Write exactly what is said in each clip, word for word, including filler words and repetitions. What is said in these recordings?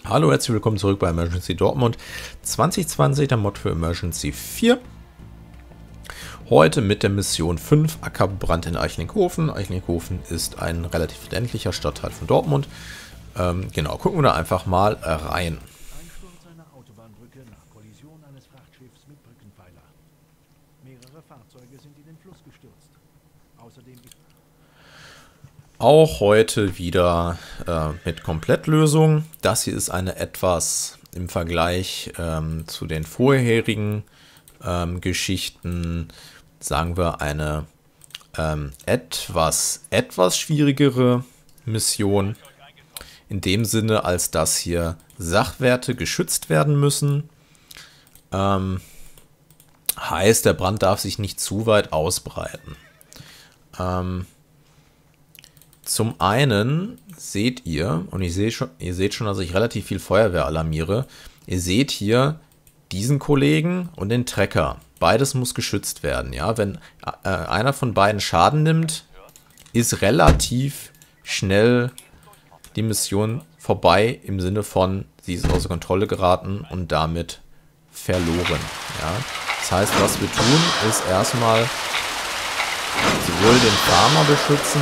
Hallo, herzlich willkommen zurück bei Emergency Dortmund zwanzig zwanzig, der Mod für Emergency vier. Heute mit der Mission fünf, Ackerbrand in Eichlinghofen. Eichlinghofen ist ein relativ ländlicher Stadtteil von Dortmund. Ähm, genau, gucken wir da einfach mal rein. Einsturz einer Autobahnbrücke nach Kollision eines Frachtschiffs mit Brückenpfeiler. Mehrere Fahrzeuge sind in den Fluss gestürzt. Außerdem ist Auch heute wieder äh, mit Komplettlösung. Das hier ist eine etwas im Vergleich ähm, zu den vorherigen ähm, Geschichten, sagen wir, eine ähm, etwas, etwas schwierigere Mission. In dem Sinne, als dass hier Sachwerte geschützt werden müssen. Ähm, heißt, der Brand darf sich nicht zu weit ausbreiten. Ähm, Zum einen seht ihr, und ich sehe schon, ihr seht schon, dass ich relativ viel Feuerwehr alarmiere. Ihr seht hier diesen Kollegen und den Trecker. Beides muss geschützt werden. Ja, wenn äh, einer von beiden Schaden nimmt, ist relativ schnell die Mission vorbei, im Sinne von, sie ist außer Kontrolle geraten und damit verloren. Ja, das heißt, was wir tun, ist erstmal sowohl den Farmer beschützen,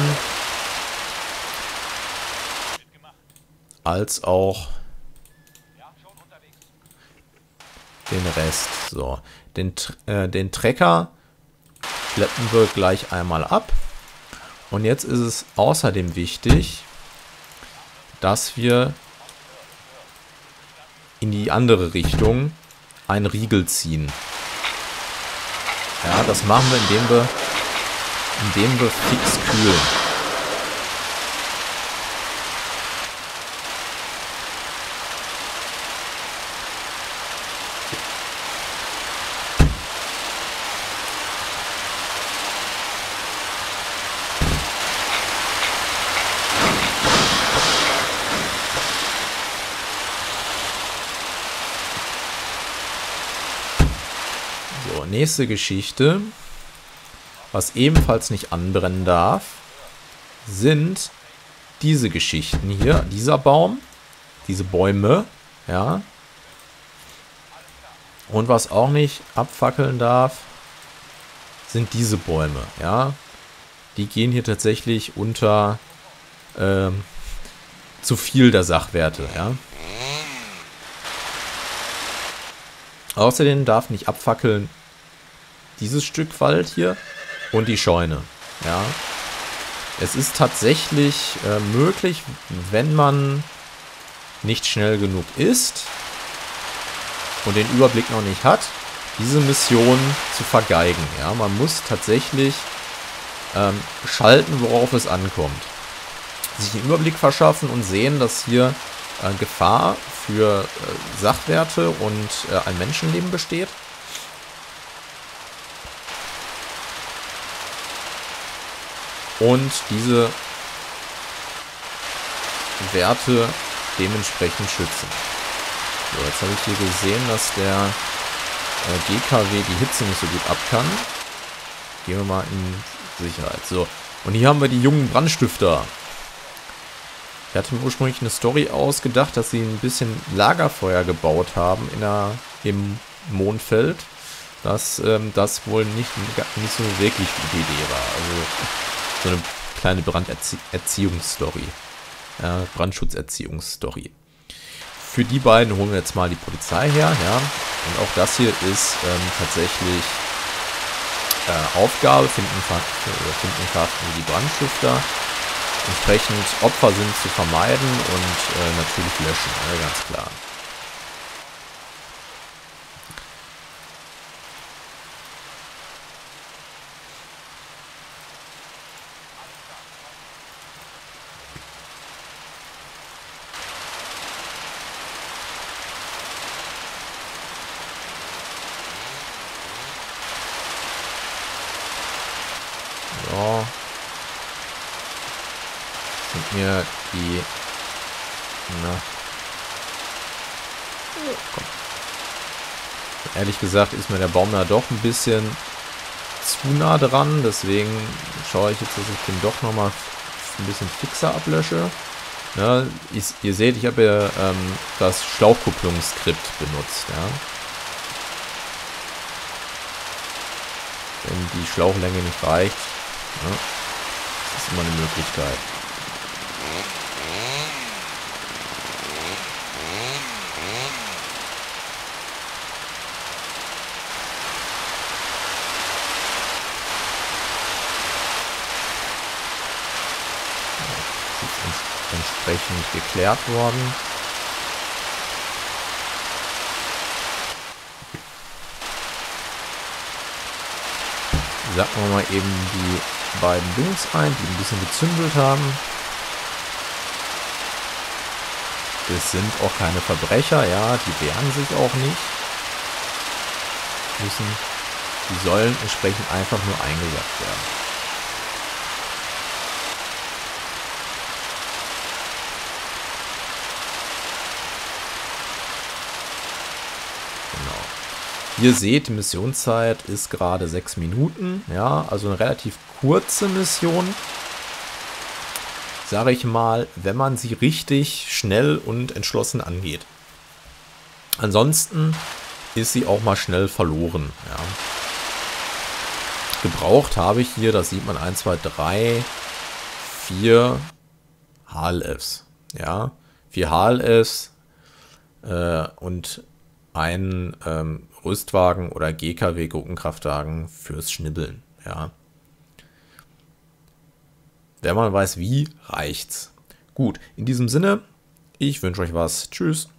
als auch den Rest. So, den, äh, den Trecker schleppen wir gleich einmal ab. Und jetzt ist es außerdem wichtig, dass wir in die andere Richtung einen Riegel ziehen. Ja, das machen wir, indem wir, indem wir fix kühlen. Nächste Geschichte, was ebenfalls nicht anbrennen darf, sind diese Geschichten hier. Dieser Baum, diese Bäume, ja. Und was auch nicht abfackeln darf, sind diese Bäume, ja. Die gehen hier tatsächlich unter ähm, zu viel der Sachwerte, ja. Außerdem darf nicht abfackeln dieses Stück Wald hier und die Scheune. Ja, es ist tatsächlich äh, möglich, wenn man nicht schnell genug ist und den Überblick noch nicht hat, diese Mission zu vergeigen. Ja, man muss tatsächlich ähm, schalten, worauf es ankommt. Sich einen Überblick verschaffen und sehen, dass hier äh, Gefahr für äh, Sachwerte und äh, ein Menschenleben besteht. Und diese Werte dementsprechend schützen. So, jetzt habe ich hier gesehen, dass der äh, G K W die Hitze nicht so gut ab kann. Gehen wir mal in Sicherheit. So, und hier haben wir die jungen Brandstifter. Ich hatte mir ursprünglich eine Story ausgedacht, dass sie ein bisschen Lagerfeuer gebaut haben in der, im Mondfeld. Dass ähm, das wohl nicht, nicht so eine wirklich gute Idee war. Also so eine kleine Branderziehungsstory. Ja, Brandschutzerziehungsstory. Für die beiden holen wir jetzt mal die Polizei her. Ja. Und auch das hier ist ähm, tatsächlich äh, Aufgabe. Finden, finden verhaften wir die Brandstifter. Entsprechend Opfer sind zu vermeiden und äh, natürlich löschen. Ja, ganz klar. So. Sind mir die... Na. Komm. Ehrlich gesagt ist mir der Baum da doch ein bisschen zu nah dran. Deswegen schaue ich jetzt, dass ich den doch nochmal ein bisschen fixer ablösche. Ne, ich, ihr seht, ich habe ja ähm, das Schlauchkupplungsskript benutzt. Ja. Wenn die Schlauchlänge nicht reicht, ne, das ist immer eine Möglichkeit. Entsprechend geklärt worden. Sagen wir mal eben die beiden Jungs ein, die ein bisschen gezündelt haben. Das sind auch keine Verbrecher, ja, die wehren sich auch nicht. Müssen, die sollen entsprechend einfach nur eingesackt werden. Ihr seht, die Missionszeit ist gerade sechs Minuten. Ja, also eine relativ kurze Mission. Sage ich mal, wenn man sie richtig schnell und entschlossen angeht. Ansonsten ist sie auch mal schnell verloren. Ja. Gebraucht habe ich hier, das sieht man, eins, zwei, drei, vier H L Fs. Ja, vier H L Fs äh, und ein ähm, Rüstwagen oder G K W-Gruppenkraftwagen fürs Schnibbeln. Ja. Wenn man weiß wie, reicht's. Gut, in diesem Sinne, ich wünsche euch was. Tschüss.